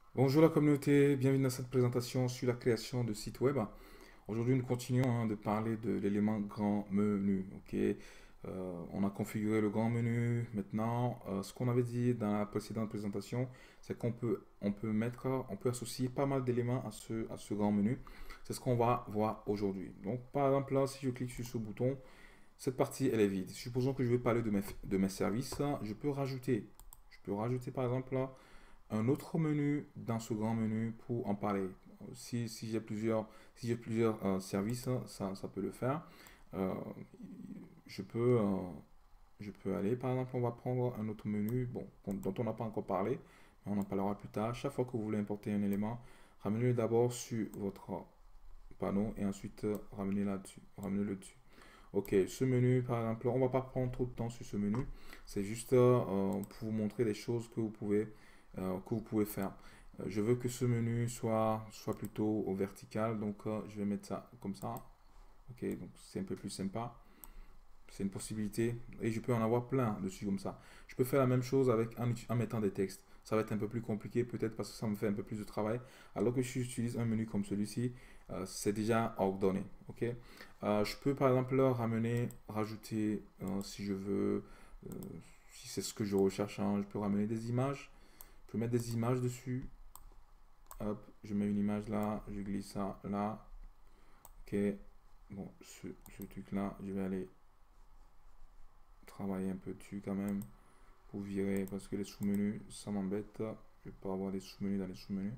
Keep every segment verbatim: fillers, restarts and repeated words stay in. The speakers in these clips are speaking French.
Bonjour la communauté, bienvenue dans cette présentation sur la création de sites web. Aujourd'hui, nous continuons hein, de parler de l'élément grand menu. Ok. Euh, on a configuré le grand menu. Maintenant, euh, ce qu'on avait dit dans la précédente présentation, c'est qu'on peut, on peut mettre, on peut associer pas mal d'éléments à ce, à ce grand menu. C'est ce qu'on va voir aujourd'hui. Donc, par exemple, là, si je clique sur ce bouton, cette partie, elle est vide. Supposons que je vais parler de mes, de mes services. Je peux rajouter, je peux rajouter par exemple là un autre menu dans ce grand menu pour en parler. Si, si j'ai plusieurs, si j'ai plusieurs euh, services, ça, ça peut le faire. Euh, je peux, euh, je peux aller, par exemple, on va prendre un autre menu, bon, dont on n'a pas encore parlé, mais on en parlera plus tard. Chaque fois que vous voulez importer un élément, ramenez-le d'abord sur votre panneau et ensuite euh, ramenez là-dessus, ramenez-le dessus. Ok, ce menu, par exemple, on va pas prendre trop de temps sur ce menu. C'est juste euh, pour vous montrer des choses que vous pouvez, euh, que vous pouvez faire. Euh, je veux que ce menu soit, soit plutôt au vertical, donc euh, je vais mettre ça comme ça. Ok, donc c'est un peu plus sympa. C'est une possibilité et je peux en avoir plein dessus comme ça. Je peux faire la même chose avec en, en mettant des textes. Ça va être un peu plus compliqué peut-être parce que ça me fait un peu plus de travail. Alors que si j'utilise un menu comme celui-ci, euh, c'est déjà ordonné. Ok. Euh, je peux par exemple leur ramener, rajouter euh, si je veux, euh, si c'est ce que je recherche, hein, je peux ramener des images. Je peux mettre des images dessus. Hop, je mets une image là, je glisse ça là. Ok. Bon, ce, ce truc là, je vais aller travailler un peu dessus quand même pour virer parce que les sous-menus ça m'embête. Je vais pas avoir des sous-menus dans les sous-menus.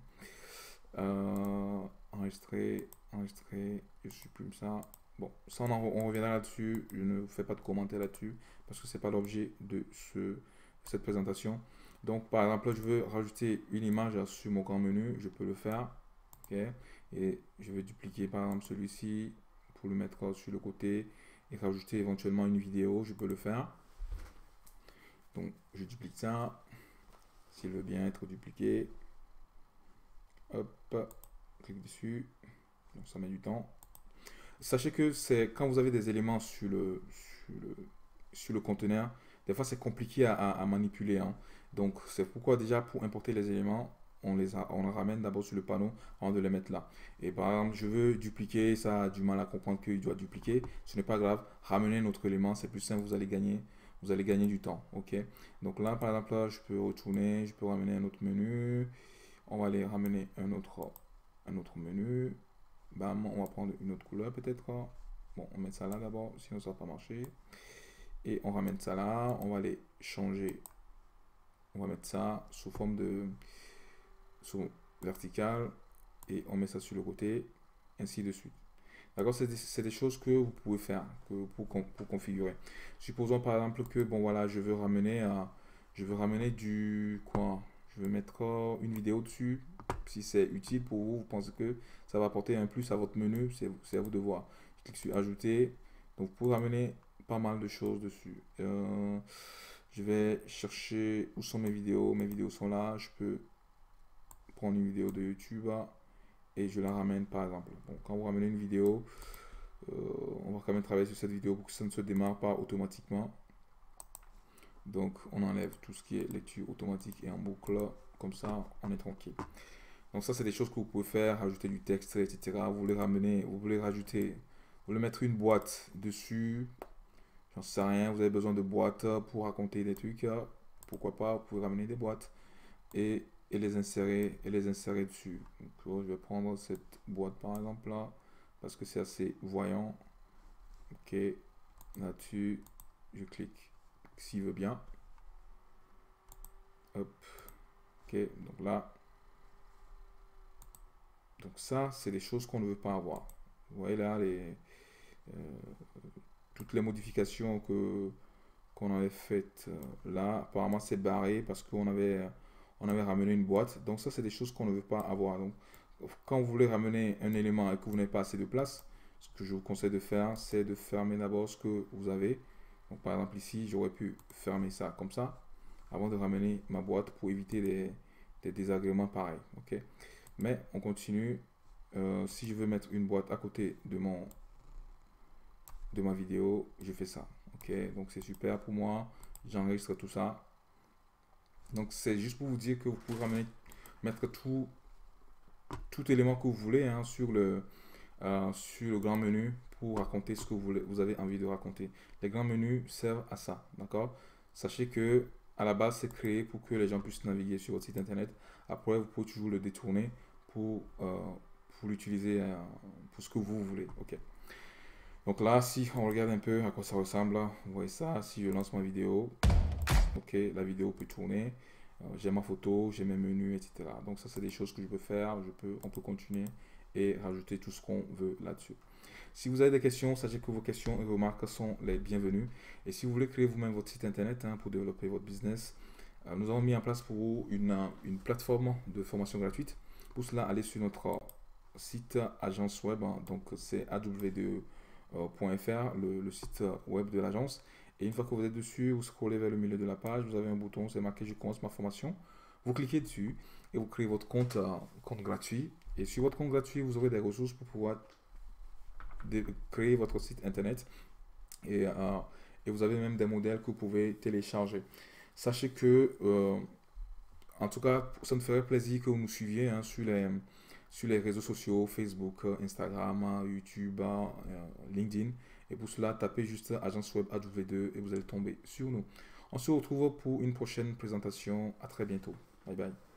Euh, enregistrer, enregistrer, je supprime ça. Bon, ça on, en, on reviendra là-dessus. Je ne fais pas de commentaires là-dessus parce que c'est pas l'objet de ce, cette présentation. Donc par exemple, je veux rajouter une image sur mon grand menu, je peux le faire. Ok. Et je vais dupliquer par exemple celui-ci pour le mettre sur le côté et rajouter éventuellement une vidéo, je peux le faire. Donc je duplique ça, s'il veut bien être dupliqué. Hop, clique dessus. Donc ça met du temps. Sachez que c'est quand vous avez des éléments sur le, sur le, sur le conteneur, des fois c'est compliqué à, à- à manipuler, hein. Donc c'est pourquoi déjà pour importer les éléments, on les, a- on les ramène d'abord sur le panneau avant de les mettre là. Et par exemple, je veux dupliquer, ça a du mal à comprendre qu'il doit dupliquer. Ce n'est pas grave, ramener notre élément, c'est plus simple, vous allez gagner, vous allez gagner du temps. Ok. Donc là, par exemple, là, je peux retourner, je peux ramener un autre menu. On va aller ramener un autre, un autre menu. Bam, on va prendre une autre couleur peut-être. Bon, on met ça là d'abord, sinon ça va pas marcher. Et on ramène ça là. On va aller changer. On va mettre ça sous forme de sous vertical et on met ça sur le côté, ainsi de suite. D'accord, c'est des, c'est des choses que vous pouvez faire que pour, pour configurer. Supposons par exemple que bon voilà, je veux ramener à, je veux ramener du quoi? Je veux mettre euh, une vidéo dessus. Si c'est utile pour vous, vous pensez que ça va apporter un plus à votre menu, c'est c'est à vous de voir. Je clique sur ajouter. Donc pour ramener pas mal de choses dessus. Euh, je vais chercher où sont mes vidéos. Mes vidéos sont là. Je peux prendre une vidéo de YouTube hein, et je la ramène par exemple. Bon, quand vous ramenez une vidéo, euh, on va quand même travailler sur cette vidéo pour que ça ne se démarre pas automatiquement. Donc on enlève tout ce qui est lecture automatique et en boucle, comme ça on est tranquille. Donc ça c'est des choses que vous pouvez faire, rajouter du texte, et cetera. Vous voulez ramener, vous voulez rajouter, vous voulez mettre une boîte dessus, j'en sais rien, vous avez besoin de boîtes pour raconter des trucs, pourquoi pas, vous pouvez ramener des boîtes et, et les insérer et les insérer dessus. Donc je vais prendre cette boîte par exemple là, parce que c'est assez voyant. Ok, là-dessus, je clique s'il veut bien. Hop, ok, donc là, donc ça, c'est des choses qu'on ne veut pas avoir. Vous voyez là, les, euh, toutes les modifications que qu'on avait faites euh, là, apparemment c'est barré parce qu'on avait, on avait ramené une boîte. Donc ça, c'est des choses qu'on ne veut pas avoir. Donc quand vous voulez ramener un élément et que vous n'avez pas assez de place, ce que je vous conseille de faire, c'est de fermer d'abord ce que vous avez. Donc par exemple ici, j'aurais pu fermer ça comme ça avant de ramener ma boîte pour éviter des, des désagréments pareils. Ok. Mais on continue. Euh, si je veux mettre une boîte à côté de mon de ma vidéo, je fais ça. Ok, donc c'est super pour moi. J'enregistre tout ça. Donc c'est juste pour vous dire que vous pouvez ramener mettre tout, tout élément que vous voulez hein, sur le, euh, sur le grand menu pour raconter ce que vous, voulez, vous avez envie de raconter. Les grands menus servent à ça, d'accord? Sachez que à la base, c'est créé pour que les gens puissent naviguer sur votre site internet. Après, vous pouvez toujours le détourner pour, euh, pour l'utiliser euh, pour ce que vous voulez. Ok. Donc là, si on regarde un peu à quoi ça ressemble, vous voyez ça. Si je lance ma vidéo, ok, la vidéo peut tourner. Euh, j'ai ma photo, j'ai mes menus, et cetera. Donc ça, c'est des choses que je peux faire. Je peux, on peut continuer et rajouter tout ce qu'on veut là-dessus. Si vous avez des questions, sachez que vos questions et remarques sont les bienvenues. Et si vous voulez créer vous-même votre site internet hein, pour développer votre business, euh, nous avons mis en place pour vous une, une plateforme de formation gratuite. Pour cela, allez sur notre site agence web, hein, donc c'est a w deux point f r, le, le site web de l'agence. Et une fois que vous êtes dessus, vous scrollez vers le milieu de la page, vous avez un bouton, c'est marqué je commence ma formation. Vous cliquez dessus et vous créez votre compte, euh, compte gratuit. Et sur votre compte gratuit, vous aurez des ressources pour pouvoir de créer votre site internet et, euh, et vous avez même des modèles que vous pouvez télécharger. Sachez que, euh, en tout cas, ça me ferait plaisir que vous nous suiviez hein, sur, les, sur les réseaux sociaux, Facebook, Instagram, YouTube, euh, LinkedIn. Et pour cela, tapez juste Agence Web A W deux et vous allez tomber sur nous. On se retrouve pour une prochaine présentation. À très bientôt. Bye bye.